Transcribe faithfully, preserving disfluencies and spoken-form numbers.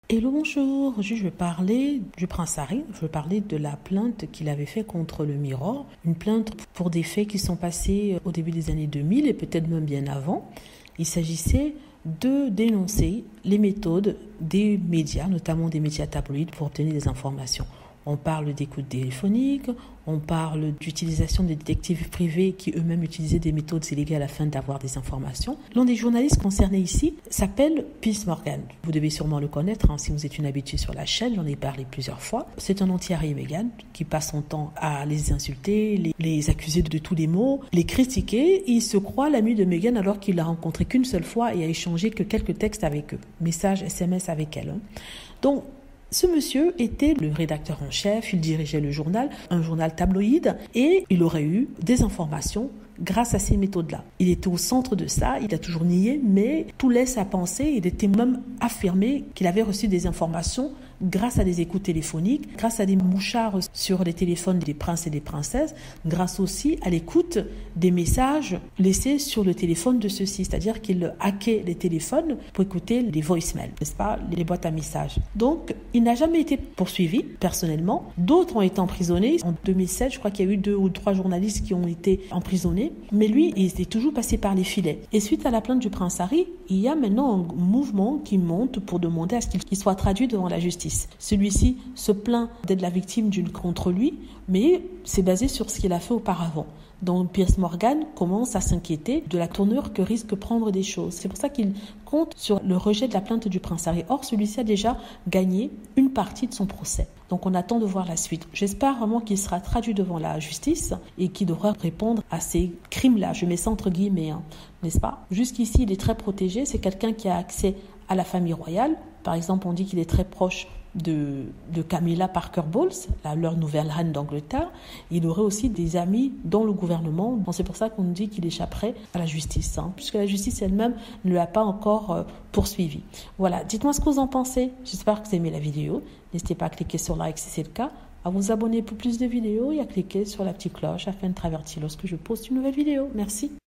Hello, bonjour. Aujourd'hui, je vais parler du prince Harry. Je vais parler de la plainte qu'il avait fait contre le Mirror. Une plainte pour des faits qui sont passés au début des années deux mille et peut-être même bien avant. Il s'agissait de dénoncer les méthodes des médias, notamment des médias tabloïds, pour obtenir des informations. On parle d'écoute téléphonique, on parle d'utilisation des détectives privés qui eux-mêmes utilisaient des méthodes illégales afin d'avoir des informations. L'un des journalistes concernés ici s'appelle Piers Morgan. Vous devez sûrement le connaître hein, si vous êtes une habituée sur la chaîne, j'en ai parlé plusieurs fois. C'est un anti-Harry et Meghan qui passe son temps à les insulter, les, les accuser de tous les maux, les critiquer. Il se croit l'ami de Meghan alors qu'il l'a rencontré qu'une seule fois et a échangé que quelques textes avec eux, messages S M S avec elle. Hein. Donc, ce monsieur était le rédacteur en chef, il dirigeait le journal, un journal tabloïd, et il aurait eu des informations grâce à ces méthodes-là. Il était au centre de ça, il a toujours nié, mais tout laisse à penser, il était même affirmé qu'il avait reçu des informations grâce à des écoutes téléphoniques, grâce à des mouchards sur les téléphones des princes et des princesses, grâce aussi à l'écoute des messages laissés sur le téléphone de ceux-ci, c'est-à-dire qu'il hackait les téléphones pour écouter les voicemails, n'est-ce pas, les boîtes à messages. Donc, il n'a jamais été poursuivi, personnellement. D'autres ont été emprisonnés. En deux mille sept, je crois qu'il y a eu deux ou trois journalistes qui ont été emprisonnés, mais lui, il est toujours passé par les filets. Et suite à la plainte du prince Harry, il y a maintenant un mouvement qui monte pour demander à ce qu'il soit traduit devant la justice. Celui-ci se plaint d'être la victime d'une contre lui, mais c'est basé sur ce qu'il a fait auparavant. Donc Piers Morgan commence à s'inquiéter de la tournure que risque de prendre des choses. C'est pour ça qu'il compte sur le rejet de la plainte du prince Harry. Or, celui-ci a déjà gagné une partie de son procès. Donc on attend de voir la suite. J'espère vraiment qu'il sera traduit devant la justice et qu'il devra répondre à ces crimes-là. Je mets ça entre guillemets, hein, n'est-ce pas? Jusqu'ici, il est très protégé. C'est quelqu'un qui a accès à la famille royale. Par exemple, on dit qu'il est très proche de, de Camilla Parker Bowles, la, leur nouvelle reine d'Angleterre. Il aurait aussi des amis dans le gouvernement. Bon, c'est pour ça qu'on dit qu'il échapperait à la justice, hein, puisque la justice elle-même ne l'a pas encore euh, poursuivi. Voilà, dites-moi ce que vous en pensez. J'espère que vous aimez la vidéo. N'hésitez pas à cliquer sur like si c'est le cas, à vous abonner pour plus de vidéos et à cliquer sur la petite cloche afin de traverser lorsque je poste une nouvelle vidéo. Merci.